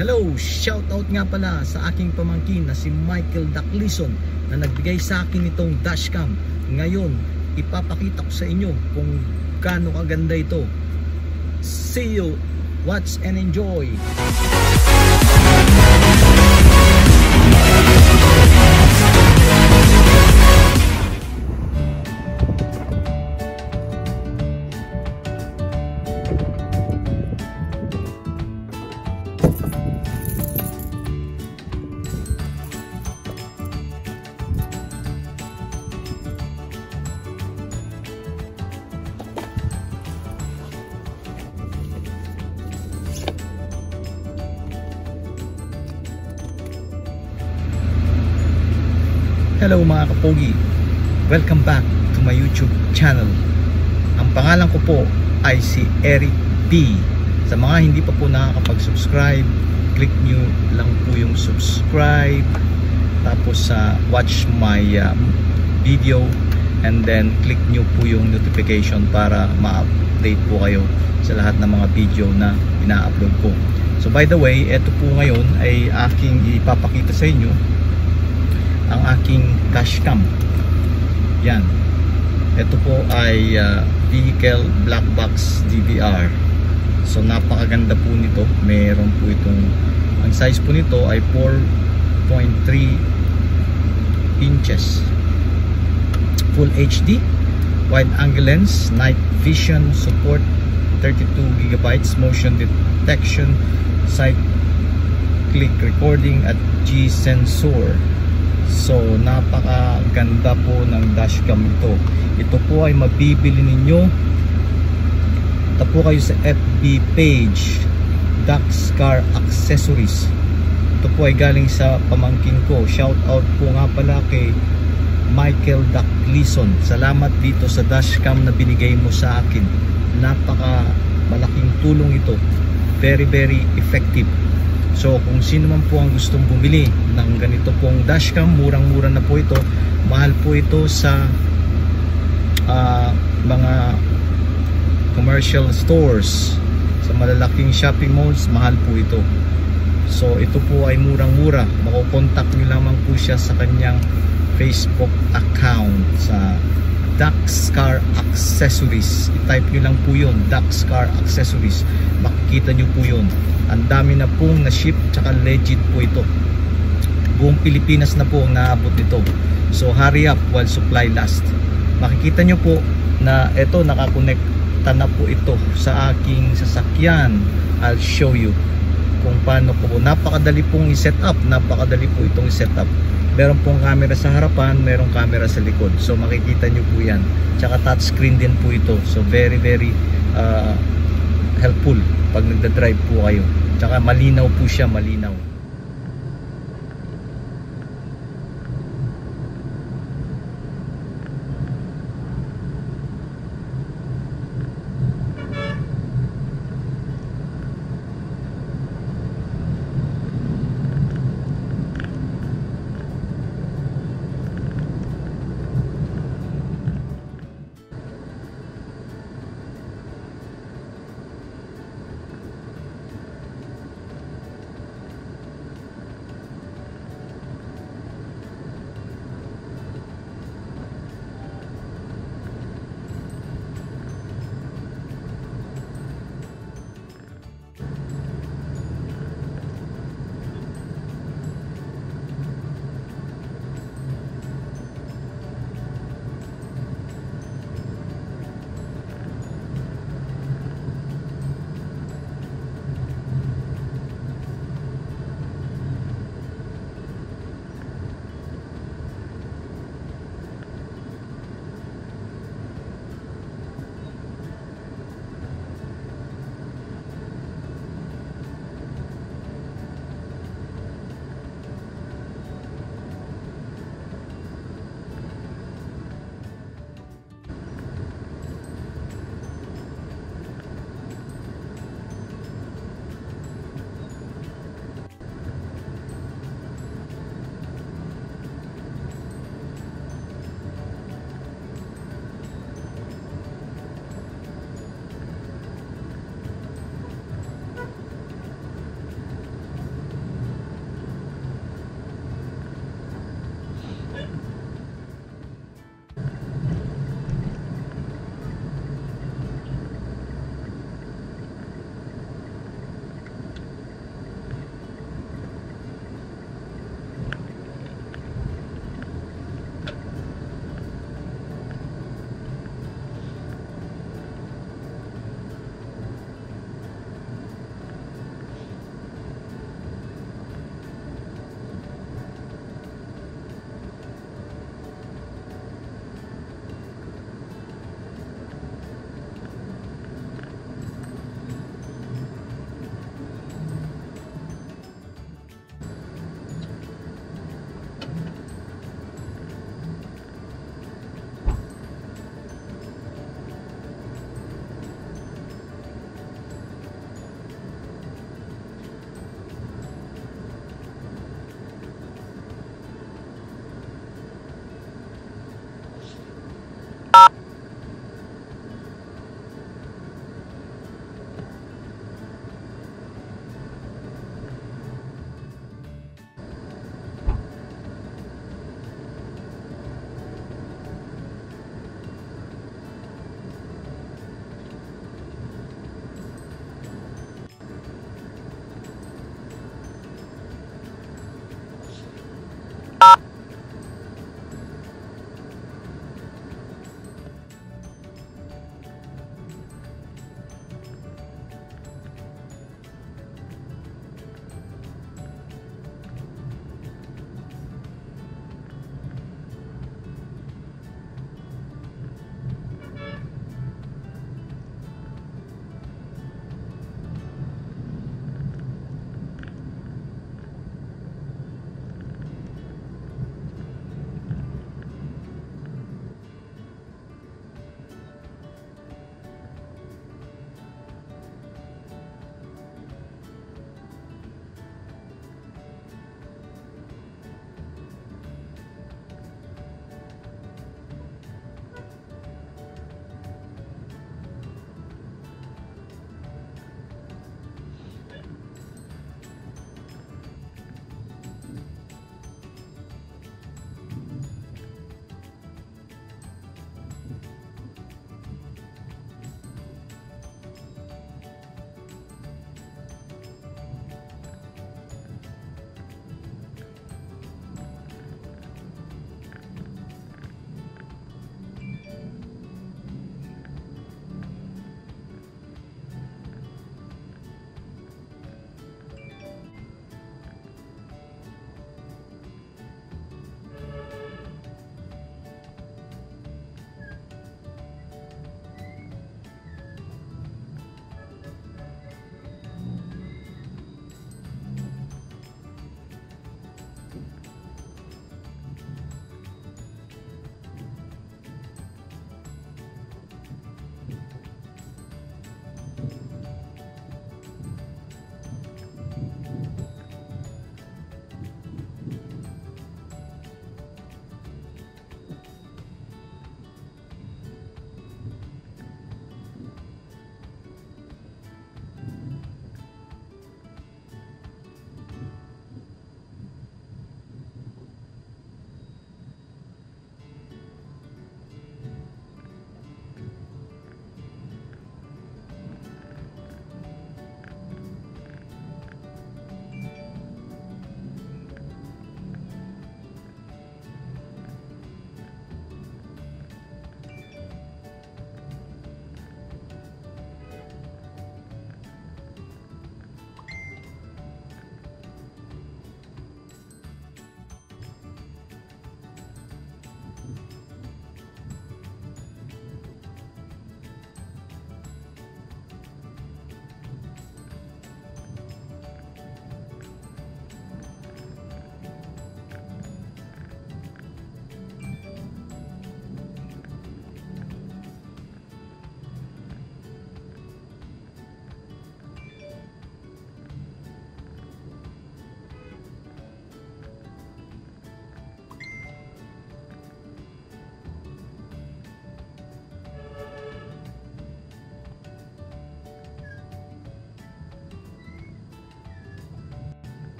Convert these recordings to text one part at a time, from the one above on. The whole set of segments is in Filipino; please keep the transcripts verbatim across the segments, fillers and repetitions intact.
Hello! Shoutout nga pala sa aking pamangkin na si Michael Daclison na nagbigay sa akin itong dashcam. Ngayon, ipapakita ko sa inyo kung gaano kaganda ito. See you! Watch and enjoy! Hello mga kapogi, welcome back to my YouTube channel. Ang pangalan ko po ay si Eric P. Sa mga hindi pa po nakakapag-subscribe, click nyo lang po yung subscribe, tapos uh, watch my uh, video, and then click nyo po yung notification para ma-update po kayo sa lahat ng mga video na ina-upload ko. So by the way, ito po ngayon ay aking ipapakita sa inyo ang aking dashcam. Yan. Ito po ay uh, vehicle black box D V R. So napakaganda po nito. Meron po itong, ang size po nito ay four point three inches. Full H D, wide angle lens, night vision support, thirty-two gigabytes, motion detection, cyclic recording at G sensor. So napakaganda po ng dashcam ito. Ito po ay mabibili ninyo. Ito po kayo sa F B page Dax Car Accessories. Ito po ay galing sa pamangkin ko. Shout out po nga pala kay Michael Daclison. Salamat dito sa dashcam na binigay mo sa akin. Napaka malaking tulong ito. Very very effective. So kung sino man po ang gustong bumili ng ganito pong dashcam, murang-mura na po ito. Mahal po ito sa uh, mga commercial stores, sa malalaking shopping malls, mahal po ito. So ito po ay murang-mura. Makukontak nyo lamang po siya sa kanyang Facebook account sa Dax Car Accessories. I-type nyo lang po yun, Dax Car Accessories. Makikita nyo po yun. Ang dami na pong na-ship, tsaka legit po ito. Buong Pilipinas na po ang naabot nito. So hurry up while supply last. Makikita nyo po na ito, nakakonekta na po ito sa aking sasakyan. I'll show you kung paano po. Napakadali pong i-set up. Napakadali po itong i-set up. Meron pong camera sa harapan, merong camera sa likod. So makikita nyo po yan. Tsaka touchscreen din po ito. So very very uh, helpful pag nagda-drive po kayo. Tsaka malinaw po siya, malinaw.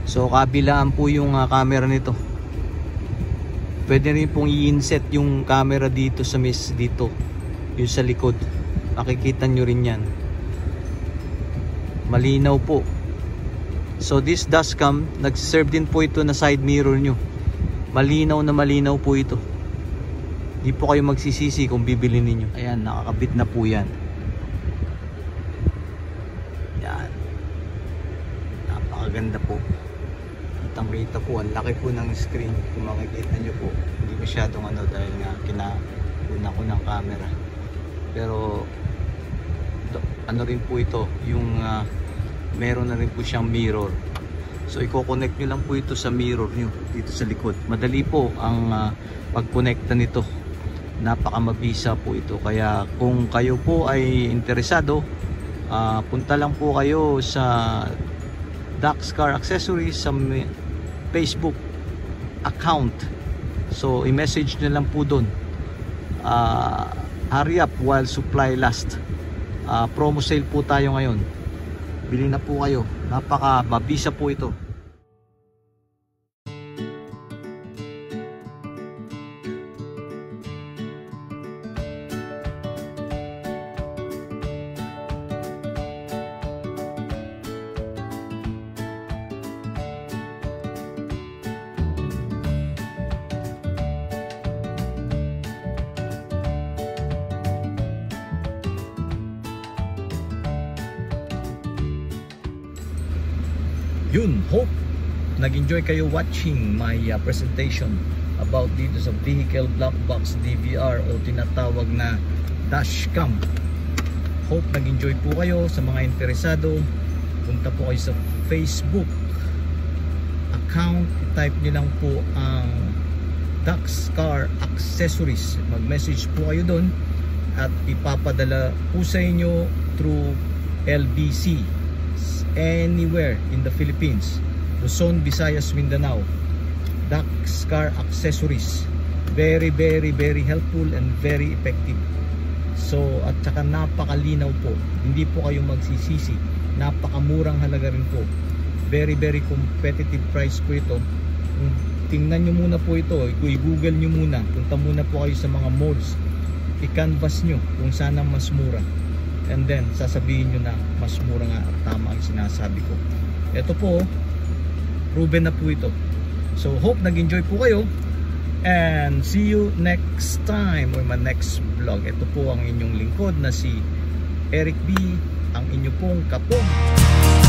So kabilaan po yung uh, camera nito. Pwede rin pong i-inset yung camera dito sa mis dito, yung sa likod. Makikita nyo rin yan. Malinaw po. So this dashcam, nag-serve din po ito na side mirror nyo. Malinaw na malinaw po ito. Di po kayo magsisisi kung bibili ninyo. Ayan, nakakabit na po yan. Yan. Napakaganda po. Kitang-kita po, ang laki po ng screen. Kung makikita nyo po, hindi masyadong ano dahil nga kinauna ko ng camera. Pero ano rin po ito, yung uh, meron na rin po siyang mirror. So i-connect nyo lang po ito sa mirror nyo dito sa likod. Madali po ang uh, pag-connecta nito. Napakamabisa po ito. Kaya kung kayo po ay interesado, uh, punta lang po kayo sa Dax Car Accessories sa Facebook account. So i-message nyo lang po doon. Uh, hurry up while supply last. Uh, promo sale po tayo ngayon. Bili na po kayo. Napaka mabisa po ito. Yun, hope nag-enjoy kayo watching my uh, presentation about dito sa vehicle black box D V R o tinatawag na dashcam. Hope nag-enjoy po kayo. Sa mga interesado, punta po kayo sa Facebook account, type nyo lang po ang Dax Car Accessories, mag-message po kayo doon at ipapadala po sa inyo through L B C anywhere in the Philippines, Luzon, Visayas, Mindanao. Dax Car Accessories, very very very helpful and very effective. So at saka napakalinaw po, hindi po kayo magsisisi, napakamurang halaga rin po, very very competitive price po ito. Kung tingnan nyo muna po ito, i-google nyo muna, punta muna po kayo sa mga malls, i-canvas nyo kung saan ang mas mura, and then sasabihin nyo na mas mura nga at tama ang sinasabi ko. Ito po, proven na po ito. So hope nag-enjoy po kayo, and see you next time or my next vlog. Ito po ang inyong lingkod na si Eric B, ang inyo pong kapong